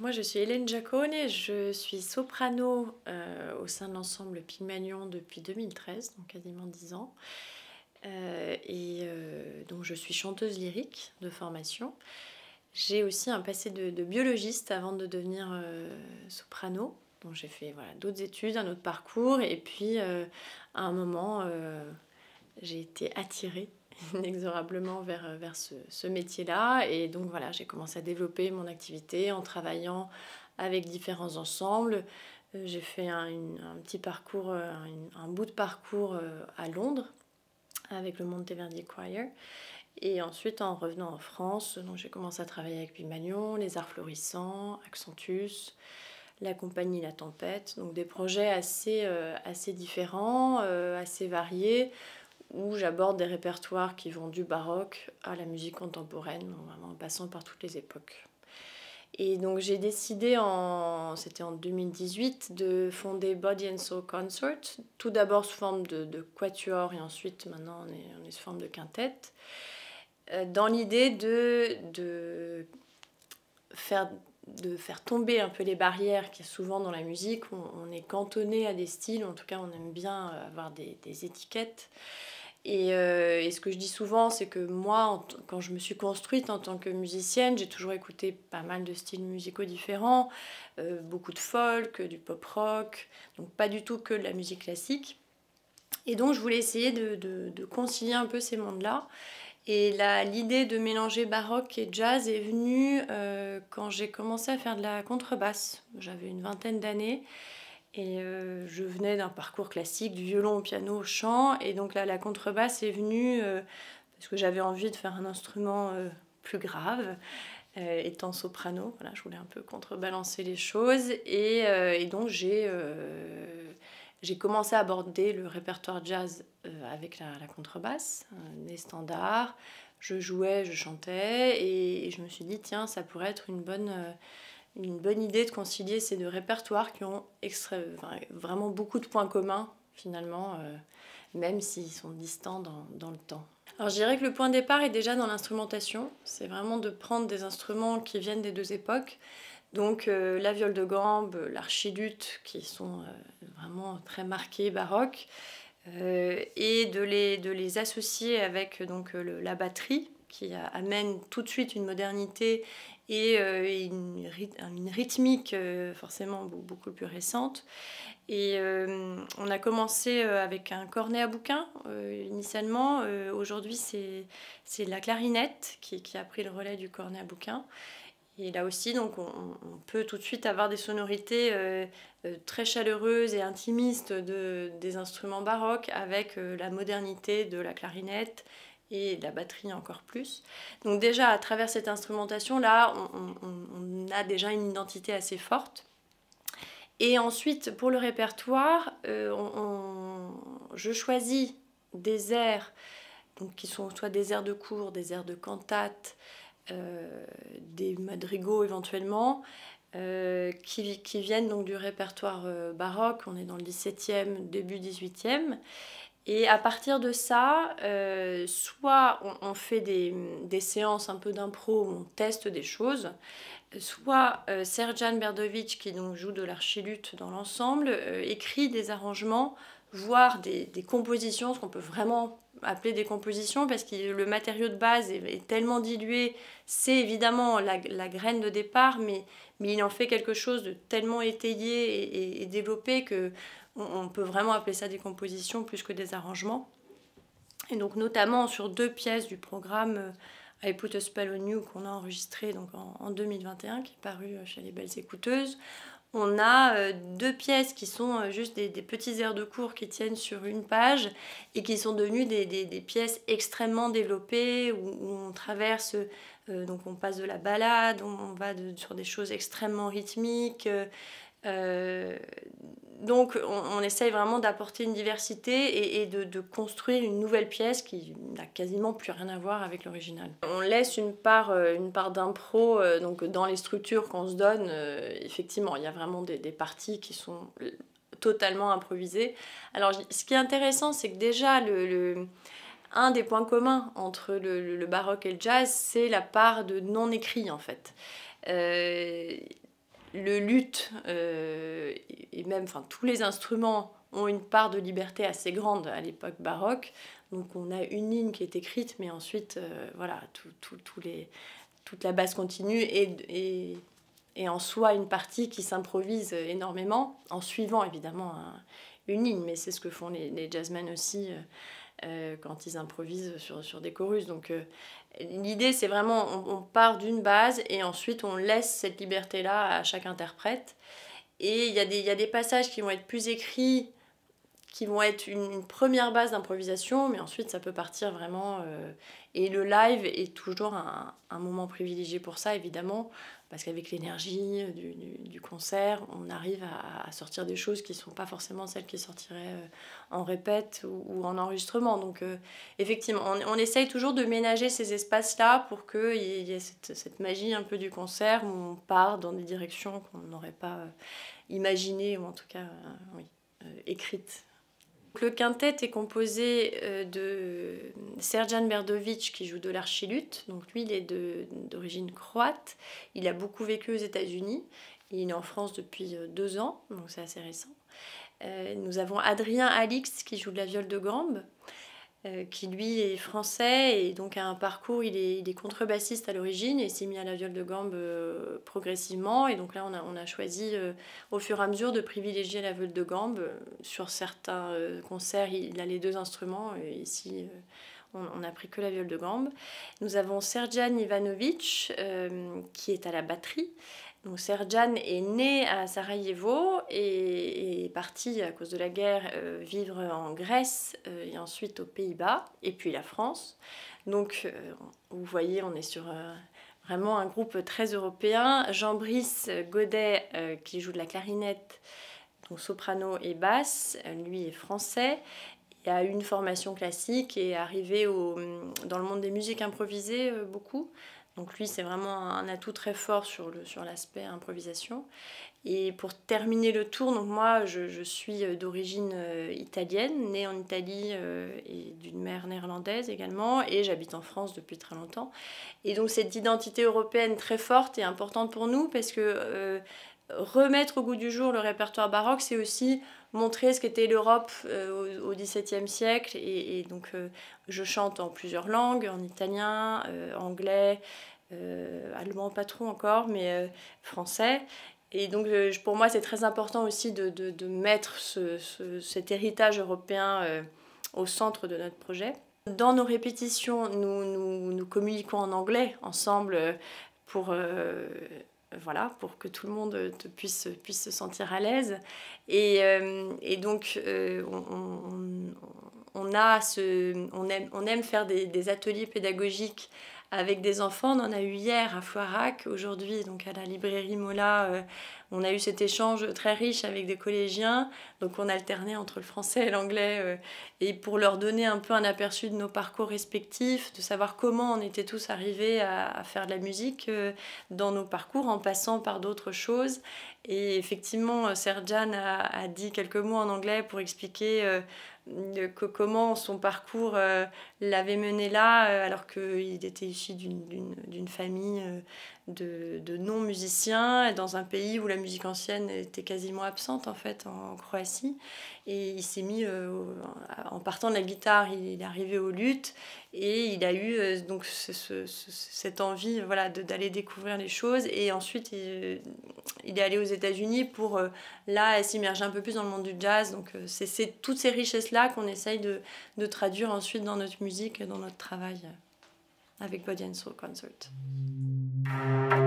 moi je suis Hélène Giacone, je suis soprano au sein de l'ensemble Pygmalion depuis 2013, donc quasiment 10 ans. Donc je suis chanteuse lyrique de formation. J'ai aussi un passé de biologiste avant de devenir soprano. Donc j'ai fait voilà, d'autres études, un autre parcours, et puis à un moment j'ai été attirée inexorablement vers ce métier-là. Et donc voilà, j'ai commencé à développer mon activité en travaillant avec différents ensembles. J'ai fait un petit parcours, un bout de parcours à Londres avec le Monteverdi Choir. Et ensuite, en revenant en France, donc j'ai commencé à travailler avec Pygmalion, les Arts Florissants, Accentus, la compagnie La Tempête. Donc des projets assez différents, assez variés, où j'aborde des répertoires qui vont du baroque à la musique contemporaine, vraiment en passant par toutes les époques. Et donc j'ai décidé, c'était en 2018, de fonder Body and Soul Consort, tout d'abord sous forme de quatuor, et ensuite maintenant on est sous forme de quintette, dans l'idée de faire tomber un peu les barrières qu'il y a souvent dans la musique. On est cantonné à des styles, en tout cas on aime bien avoir des étiquettes. Et ce que je dis souvent, c'est que moi, quand je me suis construite en tant que musicienne, j'ai toujours écouté pas mal de styles musicaux différents, beaucoup de folk, du pop rock, donc pas du tout que de la musique classique. Et donc je voulais essayer de concilier un peu ces mondes-là. Et l'idée de mélanger baroque et jazz est venue quand j'ai commencé à faire de la contrebasse. J'avais une vingtaine d'années. Et je venais d'un parcours classique, du violon au piano, au chant. Et donc là, la contrebasse est venue parce que j'avais envie de faire un instrument plus grave, étant soprano. Voilà, je voulais un peu contrebalancer les choses. Et donc j'ai commencé à aborder le répertoire jazz avec la contrebasse, des standards. Je jouais, je chantais. Et je me suis dit, tiens, ça pourrait être une bonne idée de concilier ces deux répertoires qui ont vraiment beaucoup de points communs finalement, même s'ils sont distants dans le temps. Alors je dirais que le point de départ est déjà dans l'instrumentation. C'est vraiment de prendre des instruments qui viennent des deux époques. Donc la viole de gambe, l'archiluth, qui sont vraiment très marqués baroques, et de les associer avec donc, la batterie, qui amène tout de suite une modernité et une rythmique forcément beaucoup plus récente. Et on a commencé avec un cornet à bouquin initialement. Aujourd'hui, c'est la clarinette qui a pris le relais du cornet à bouquin. Et là aussi, donc, on peut tout de suite avoir des sonorités très chaleureuses et intimistes des instruments baroques avec la modernité de la clarinette et de la batterie encore plus. Donc déjà, à travers cette instrumentation-là, on a déjà une identité assez forte. Et ensuite, pour le répertoire, je choisis des airs donc, qui sont soit des airs de cour, des airs de cantate, des madrigaux éventuellement, qui viennent donc du répertoire baroque. On est dans le XVIIe, début XVIIIe. Et à partir de ça, soit on fait des séances un peu d'impro où on teste des choses, soit Serjan Berdovic, qui donc joue de l'archiluth dans l'ensemble, écrit des arrangements, voire des compositions, ce qu'on peut vraiment appeler des compositions, parce que le matériau de base est tellement dilué. C'est évidemment la graine de départ, mais il en fait quelque chose de tellement étayé et développé que on peut vraiment appeler ça des compositions plus que des arrangements. Et donc notamment sur 2 pièces du programme I Put a Spell on You qu'on a enregistré donc en 2021, qui est paru chez les Belles Écouteuses, on a 2 pièces qui sont juste des petits airs de cour qui tiennent sur une page et qui sont devenues des pièces extrêmement développées où on traverse, donc on passe de la ballade, on va sur des choses extrêmement rythmiques. Donc on essaye vraiment d'apporter une diversité et de construire une nouvelle pièce qui n'a quasiment plus rien à voir avec l'original. On laisse une part d'impro donc dans les structures qu'on se donne. Effectivement, il y a vraiment des parties qui sont totalement improvisées. Alors ce qui est intéressant, c'est que déjà un des points communs entre le baroque et le jazz, c'est la part de non-écrit en fait. le luth et même tous les instruments ont une part de liberté assez grande à l'époque baroque. Donc on a une ligne qui est écrite, mais ensuite, voilà, toute la basse continue et en soi une partie qui s'improvise énormément, en suivant évidemment une ligne, mais c'est ce que font les jazzmen aussi quand ils improvisent sur des chorus. Donc l'idée, c'est vraiment, on part d'une base et ensuite on laisse cette liberté-là à chaque interprète. Et il y a des passages qui vont être plus écrits, qui vont être une première base d'improvisation, mais ensuite ça peut partir vraiment. Et le live est toujours un moment privilégié pour ça, évidemment, parce qu'avec l'énergie du concert, on arrive à sortir des choses qui ne sont pas forcément celles qui sortiraient en répète ou en enregistrement. Donc effectivement, on essaye toujours de ménager ces espaces-là pour qu'il y ait cette magie un peu du concert où on part dans des directions qu'on n'aurait pas imaginées, ou en tout cas écrites. Le quintet est composé de Srdjan Berdović qui joue de l'archiluth. Donc lui, il est d'origine croate. Il a beaucoup vécu aux États-Unis. Il est en France depuis 2 ans, donc c'est assez récent. Nous avons Adrien Alix qui joue de la viole de gambe, qui lui est français et donc a un parcours, il est contrebassiste à l'origine et s'est mis à la viole de gambe progressivement. Et donc là on a choisi au fur et à mesure de privilégier la viole de gambe. Sur certains concerts il a les 2 instruments, ici on n'a pris que la viole de gambe. Nous avons Srdjan Ivanović qui est à la batterie. Donc Srdjan est né à Sarajevo et est parti à cause de la guerre vivre en Grèce et ensuite aux Pays-Bas et puis la France. Donc vous voyez, on est sur vraiment un groupe très européen. Jean-Brice Godet qui joue de la clarinette, donc soprano et basse, lui est français. Il a eu une formation classique et est arrivé dans le monde des musiques improvisées beaucoup. Donc lui, c'est vraiment un atout très fort sur l'aspect improvisation. Et pour terminer le tour, donc moi, je suis d'origine italienne, née en Italie et d'une mère néerlandaise également, et j'habite en France depuis très longtemps. Et donc cette identité européenne très forte est importante pour nous parce que remettre au goût du jour le répertoire baroque, c'est aussi montrer ce qu'était l'Europe au XVIIe siècle. Et donc je chante en plusieurs langues, en italien, anglais, allemand pas trop encore, mais français. Et donc pour moi c'est très important aussi de mettre cet héritage européen au centre de notre projet. Dans nos répétitions, nous communiquons en anglais ensemble pour pour que tout le monde puisse se sentir à l'aise. Et donc, on aime faire des ateliers pédagogiques avec des enfants. On en a eu hier à Floirac, aujourd'hui donc à la librairie Mola. On a eu cet échange très riche avec des collégiens. Donc on alternait entre le français et l'anglais et pour leur donner un peu un aperçu de nos parcours respectifs, de savoir comment on était tous arrivés à faire de la musique dans nos parcours en passant par d'autres choses. Et effectivement, Srdjan a dit quelques mots en anglais pour expliquer comment son parcours l'avait mené là, alors qu'il était issu d'une famille de non-musiciens, dans un pays où la musique ancienne était quasiment absente en fait, en Croatie. Et il s'est mis, en partant de la guitare, il est arrivé au luth et il a eu donc cette envie d'aller découvrir les choses. Et ensuite, il est allé aux États-Unis pour là s'immerger un peu plus dans le monde du jazz. Donc c'est toutes ces richesses-là qu'on essaye de traduire ensuite dans notre musique, dans notre travail avec Body and Soul Concert.